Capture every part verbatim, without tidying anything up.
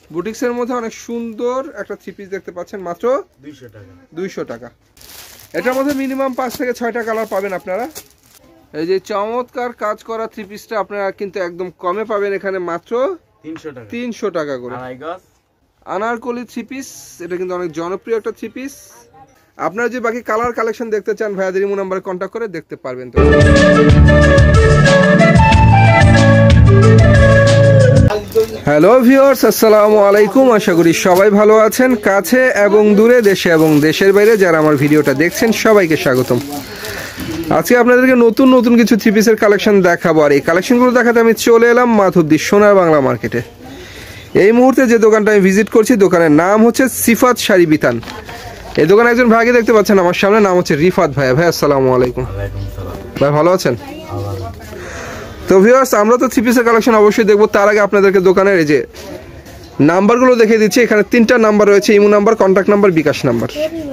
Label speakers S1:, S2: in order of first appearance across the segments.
S1: বুটিক্সের মধ্যে অনেক সুন্দর একটা থ্রি পিস দেখতে পাচ্ছেন মাত্র
S2: দুইশো টাকা
S1: দুইশো টাকা। এটার মধ্যে মিনিমাম পাঁচ থেকে ছয়টা কালার পাবেন আপনারা। এই যে চমৎকার কাজ করা থ্রি পিসটা আপনারা কিন্তু একদম কমে পাবেন এখানে মাত্র
S2: তিনশো টাকা
S1: তিনশো টাকা করে। আনারকলি থ্রি পিস, এটা কিন্তু অনেক জনপ্রিয় একটা থ্রি পিস। আপনারা যে বাকি কালার কালেকশন দেখতে চান ভাইয়াদের ইমো নাম্বারে কন্ট্যাক্ট করে দেখতে পারবেন। তো হ্যালো ভিউয়ার্স, আসসালামু আলাইকুম। আশা করি সবাই ভালো আছেন। কাছে এবং দূরে, দেশে এবং দেশের বাইরে যারা আমার ভিডিওটা দেখছেন সবাইকে স্বাগতম। আজকে আপনাদেরকে নতুন নতুন কিছু থ্রি পিসের কালেকশন দেখাবো। আর এই কালেকশনগুলো দেখাতে আমি চলে এলাম মাধবদী সোনার বাংলা মার্কেটে। এই মুহূর্তে যে দোকানটা আমি ভিজিট করছি, দোকানের নাম হচ্ছে সিফাত শাড়ি বিতান। এই দোকানে একজন ভাইকে দেখতে পাচ্ছেন আমার সামনে, নাম হচ্ছে রিফাত ভাই। ভাই আসসালামু আলাইকুম। ভাই ভালো আছেন? তো ভিউয়ার্স, আমরা তো থ্রি পিসের কালেকশন অবশ্যই দেখবো। তার আগে আপনাদেরকে দোকানের এই যে নাম্বারগুলো দেখিয়ে দিচ্ছি। এখানে তিনটা নাম্বার রয়েছে, imo number, contact number, bKash number.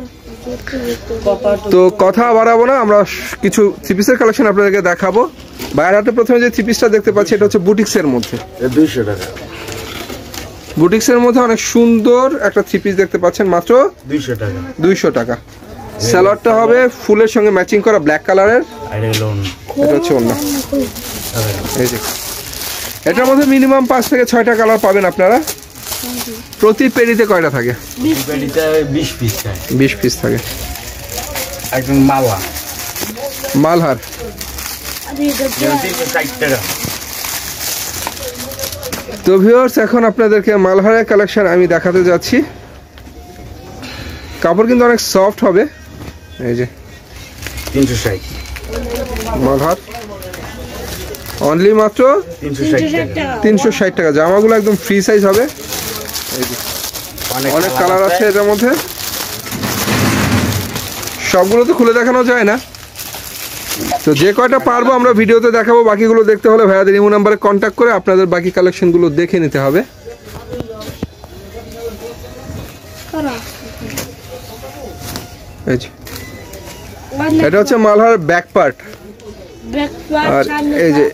S1: তো কথা বাড়াবো না, আমরা কিছু থ্রি পিসের কালেকশন আপনাদেরকে দেখাবো। বাইরের হাতে প্রথমে যে থ্রি পিসটা দেখতে পাচ্ছি এটা হচ্ছে বুটিক্সের মধ্যে
S2: দুইশো টাকা।
S1: বুটিক্সের মধ্যে অনেক সুন্দর একটা থ্রি পিস দেখতে পাচ্ছেন মাত্র
S2: দুইশো টাকা
S1: দুইশো টাকা। সালোয়ারটা হবে ফুলের সঙ্গে ম্যাচিং করা ব্ল্যাক কালারের। এটা হচ্ছে ওড়না। এই যে এটার মধ্যে মিনিমাম পাঁচ থেকে ছয়টা কালার পাবেন আপনারা। প্রতি পেরিতে কয়টা থাকে?
S2: বিশ পিস থাকে।
S1: বিশ পিস থাকে।
S2: একদম মালা
S1: মালহার। তো ভিউয়ার্স, এখন আপনাদেরকে মালহারের কালেকশন আমি দেখাতে যাচ্ছি। কাপড় কিন্তু অনেক সফট হবে। এই যে
S2: তিনশো ষাট
S1: মালহার, অনলি মাত্র তিনশো ষাট টাকা। জামাগুলো একদম ফ্রি সাইজ হবে। এই যে অনেক কালার আছে এটার মধ্যে, সবগুলো তো খুলে দেখানো যায় না। তো যে কয়টা পারবো আমরা ভিডিওতে দেখাবো। বাকিগুলো দেখতে হলে ভাইয়াদের ইমো নাম্বারে কন্ট্যাক্ট করে আপনাদের বাকি কালেকশনগুলো দেখে নিতে হবে। এই যে এটা হচ্ছে মালহার ব্যাক পার্ট। আর এই যে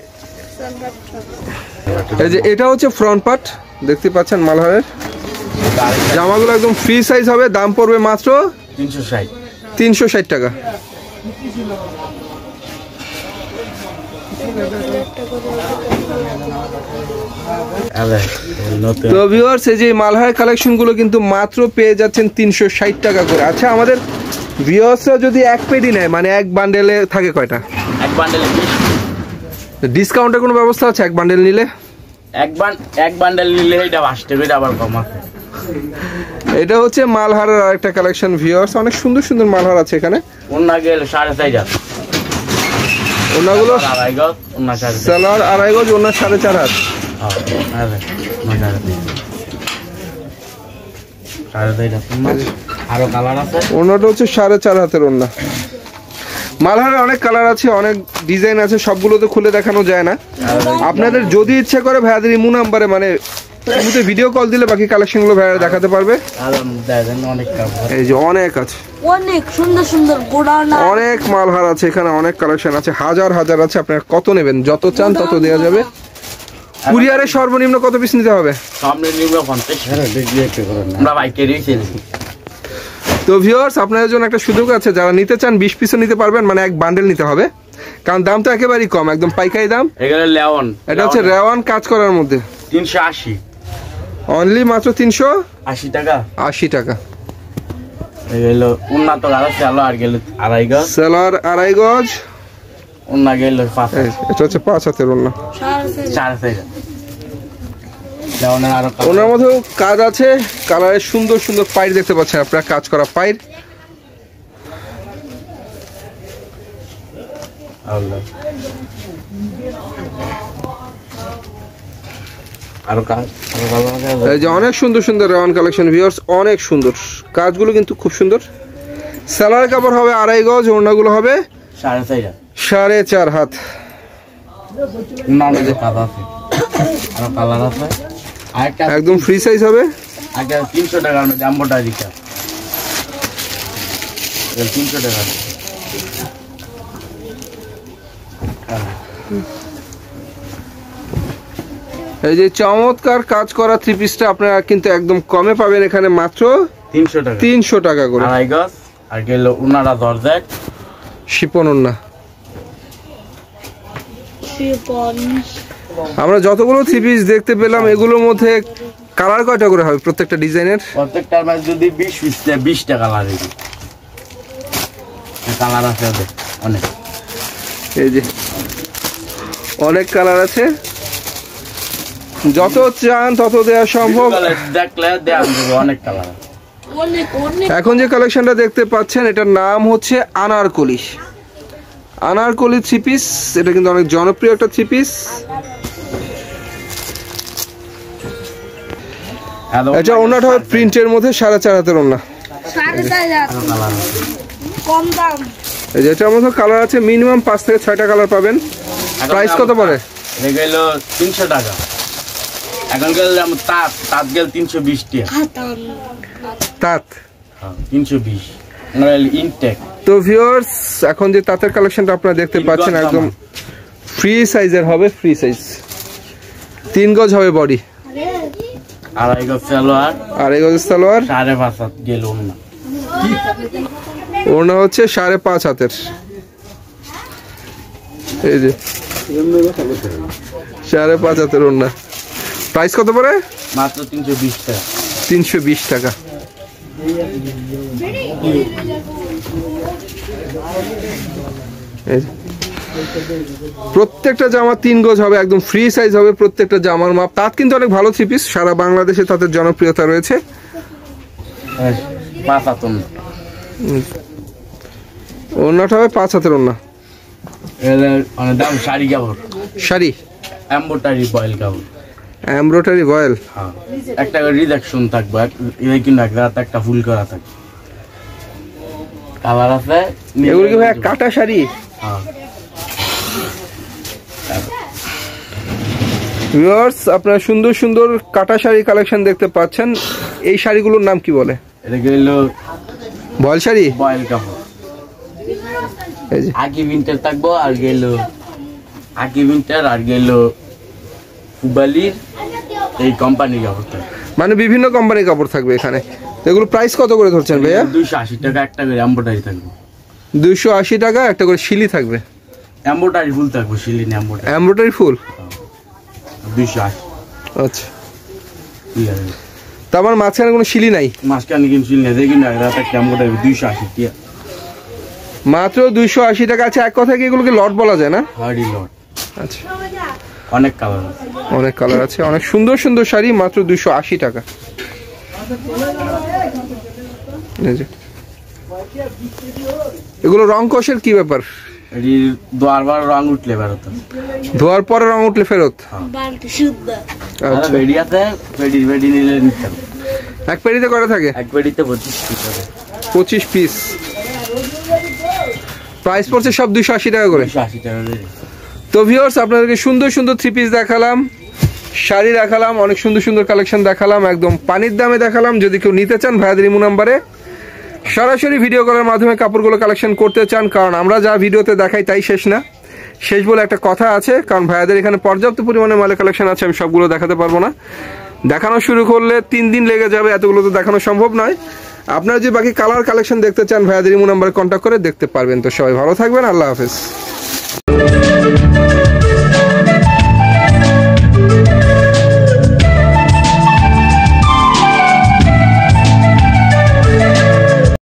S1: এই যে এটা হচ্ছে ফ্রন্ট পার্ট। দেখতে পাচ্ছেন মালহারের জামাগুলো একদম ফ্রি সাইজ হবে। দাম পড়বে মাত্র
S2: তিনশো ষাট
S1: তিনশো ষাট টাকা। তো ভিউয়ার্স, এই যে মালহার কালেকশন গুলো কিন্তু মাত্র পেয়ে যাচ্ছেন তিনশো ষাট টাকা করে। আচ্ছা, আমাদের ভিউয়ার্সরা যদি এক পেডি নেয় মানে এক বান্ডেলে থাকে কয়টা?
S2: এক বান্ডেলে
S1: ডিসকাউন্টের কোনো ব্যবস্থা আছে এক বান্ডেল নিলে?
S2: এক বান এক বান্ডেল নিলে এটা আসতে হবে আবার কম আছে।
S1: এটা হচ্ছে মালহারের আরেকটা কালেকশন ভিউয়ার্স। অনেক সুন্দর সুন্দর মালহার আছে এখানে।
S2: ওন্না গেল সাড়ে চার হাত,
S1: ওনাগুলো
S2: আড়াই গজ, ওন্না সাড়ে
S1: সালোয়ার আড়াই গজ, ওন্না সাড়ে চার হাত।
S2: আরো কালার আছে।
S1: ওনাটা হচ্ছে সাড়ে চার হাতের ওন্না। মালহারে অনেক কালার আছে, অনেক ডিজাইন আছে, সবগুলো তো খুলে দেখানো যায় না। আপনাদের যদি ইচ্ছা করে ভাইয়াদের ইমো নাম্বারে মানে ভিডিও কল দিলে বাকি কালেকশনগুলো ভাইয়া দেখাতে পারবে। এই যে অনেক আছে,
S3: অনেক সুন্দর সুন্দর গোড়ানা,
S1: অনেক মালহার আছে এখানে, অনেক কালেকশন আছে, হাজার হাজার আছে। আপনারা কত নেবেন? যত চান তত দেওয়া যাবে। কুরিয়ারে সর্বনিম্ন কত পিস নিতে হবে? তো ভিউয়ার্স, আপনাদের জন্য একটা সুযোগ আছে, যারা নিতে চান বিশ পিসও নিতে পারবেন, মানে এক বান্ডেল নিতে হবে। কারণ দাম তো একেবারেই কম, একদম পাইকারি দাম। এটা হচ্ছে রেওয়ান কাজ করার মধ্যে
S2: তিনশো আশি,
S1: অনলি মাত্র তিনশো
S2: আশি টাকা
S1: আশি টাকা।
S2: উন্নত আর গেল আড়াই গজ,
S1: সেলার আড়াই গজ,
S2: ওন্না গেল পাঁচ।
S1: এটা হচ্ছে পাঁচ হাতের ওন্না। ওনার মধ্যেও কাজ আছে, কালারের সুন্দর সুন্দর পাইর দেখতে পাচ্ছেন আপনারা, কাজ করা পাইর। এই যে অনেক সুন্দর সুন্দর রেওয়ান কালেকশন ভিউয়ার্স, অনেক সুন্দর কাজগুলো কিন্তু খুব সুন্দর। সালোয়ার কাপড় হবে আড়াই গজ, ওড়নাগুলো হবে
S2: সাড়ে চার
S1: সাড়ে চার হাত। একদম ফ্রি সাইজ হবে।
S2: তিনশো টাকার মধ্যে জাম্বোটা দিতে তিনশো টাকা।
S1: এই যে চমৎকার কাজ করা থ্রি পিসটা আপনারা কিন্তু একদম কমে পাবেন এখানে, মাত্র
S2: তিনশো টাকা
S1: তিনশো টাকা করে।
S2: আড়াই গজ আর গেল উনারা দরজাক
S1: শিপন ওড়না।
S3: শিপন।
S1: আমরা যতগুলো থ্রি পিস দেখতে পেলাম এগুলোর মধ্যে কালার কয়টা করে হবে প্রত্যেকটা ডিজাইনের?
S2: প্রত্যেকটার মাঝে যদি বিশ পিস দেয় বিশটা কালার হবে। কালার আছে ওদের অনেক,
S1: এই যে অনেক কালার আছে, যত চান তত দেওয়া সম্ভব।
S2: দেখলে দেওয়া যাবে, অনেক কালার।
S3: অনেক অনেক।
S1: এখন যে কালেকশনটা দেখতে পাচ্ছেন এটার নাম হচ্ছে আনারকলি। আনারকলি থ্রি পিস, এটা কিন্তু অনেক জনপ্রিয় একটা থ্রি পিস। এটা ওনাটা হবে প্রিন্টের মধ্যে সাড়ে চার হাতের ওনা।
S3: সাড়ে চার হাজার। কম দাম।
S1: এই যে এটার মধ্যে কালার আছে মিনিমাম পাঁচ থেকে ছয়টা কালার পাবেন। প্রাইস কত পড়ে?
S2: গেল তিনশো টাকা। এখন গেল তাঁত, তাঁত গেল তিনশো বিশ টাকা।
S1: তাঁত
S2: তিনশো বিশ ইনটেক।
S1: তো ভিউয়ার্স, এখন যে তাঁতের কালেকশনটা আপনারা দেখতে পাচ্ছেন একদম ফ্রি সাইজের হবে, ফ্রি সাইজ। তিন গজ হবে বডি,
S2: আড়াই গজ সালোয়ার,
S1: আড়াই গজ সালোয়ার,
S2: সাড়ে পাঁচ হাত গেল ওড়না।
S1: ওড়না হচ্ছে সাড়ে পাঁচ হাতের। এই যে সাড়ে পাঁচ হাতের ওড়না। প্রাইস কত পড়ে?
S2: মাত্র তিনশো বিশ টাকা।
S1: তিনশো বিশ টাকা। প্রত্যেকটা জামা তিন গজ হবে, একদম ফ্রি সাইজ হবে প্রত্যেকটা জামার মাপ। তাঁত কিন্তু অনেক ভালো থ্রি পিস, সারা বাংলাদেশে তাদের জনপ্রিয়তা রয়েছে।
S2: পাঁচ হাত ওড়না।
S1: ওড়নাটা হবে পাঁচ হাতের ওড়না।
S2: অনেক দাম। শাড়ি কাপড়,
S1: শাড়ি
S2: এমব্রয়ডারি বয়েল কাপড়,
S1: এমব্রয়ডারি বয়েল।
S2: হ্যাঁ, একটা রিডাকশন থাকবে, কিন্তু একটা ফুল করা থাকবে। কালার আছে।
S1: এগুলো কি ভাই কাটা শাড়ি?
S2: হ্যাঁ।
S1: ভিউয়ার্স, আপনারা সুন্দর সুন্দর কাটা শাড়ি কালেকশন দেখতে পাচ্ছেন। এই শাড়িগুলোর নাম কি বলে?
S2: এটা গেল
S1: বয়েল শাড়ি,
S2: বয়েল কাপড়।
S1: এই যে
S2: আকি উইন্টার থাকবো, আর গেল আকি উইন্টার, আর গেল হুবালির এই কোম্পানির কাপড় থাকবে।
S1: মানে বিভিন্ন কোম্পানির কাপড় থাকবে এখানে। এগুলো প্রাইস কত করে ধরছেন ভাইয়া?
S2: দুইশো আশি টাকা একটা করে এমব্রয়ডারি থাকবে।
S1: দুইশো আশি টাকা একটা করে শিলি থাকবে।
S2: এমব্রয়ডারি ফুল থাকবে, শিলি না এমব্রয়ডারি।
S1: এমব্রয়ডারি ফুল
S2: দুইশো আশি।
S1: আচ্ছা,
S2: ঠিক আছে।
S1: তারপর মাঝখানে কোনো শিলি নাই?
S2: মাঝখানে কিন্তু শিলি নেই, দেখি না একটা এমব্রয়ডারি দুইশো আশি টাকা।
S1: মাত্র দুইশো আশি টাকা আছে। এক কথা কি এগুলোকে লট বলা যায় না?
S2: হার্ডি লট।
S1: আচ্ছা,
S2: অনেক কালার আছে,
S1: অনেক কালার আছে, অনেক সুন্দর সুন্দর শাড়ি, মাত্র দুইশো আশি টাকা। এগুলো রং কষের কি ব্যাপার?
S2: ধোয়ার বার রং উঠলে বেরোতো,
S1: ধোয়ার পরে রং উঠলে ফেরত?
S2: আচ্ছা, বেডি আছে, বেডি বেডি নিলে নিতে হবে।
S1: এক পেড়িতে করা থাকে?
S2: এক বেডিতে পঁচিশ পিস হবে।
S1: পঁচিশ পিস। প্রাইস পড়ছে সব দুইশো আশি টাকা করে।
S2: দুইশো আশি টাকা।
S1: তো ভিউয়ার্স, আপনাদেরকে সুন্দর সুন্দর থ্রি পিস দেখালাম, শাড়ি দেখালাম, অনেক সুন্দর সুন্দর কালেকশন দেখালাম, একদম পানির দামে দেখালাম। যদি কেউ নিতে চান ভাইয়াদের ইমো নাম্বারে সরাসরি ভিডিও কলের মাধ্যমে কাপড়গুলো কালেকশন করতে চান, কারণ আমরা যা ভিডিওতে দেখাই তাই শেষ না, শেষ বলে একটা কথা আছে। কারণ ভাইয়াদের এখানে পর্যাপ্ত পরিমাণে মালের কালেকশন আছে, আমি সবগুলো দেখাতে পারবো না। দেখানো শুরু করলে তিন দিন লেগে যাবে, এতগুলো তো দেখানো সম্ভব নয়। আপনারা যে বাকি কালার কালেকশন দেখতে চান ভাইয়াদের ইমো নাম্বারে কন্ট্যাক্ট করে দেখতে পারবেন। তো সবাই ভালো থাকবেন, আল্লাহ হাফেজ।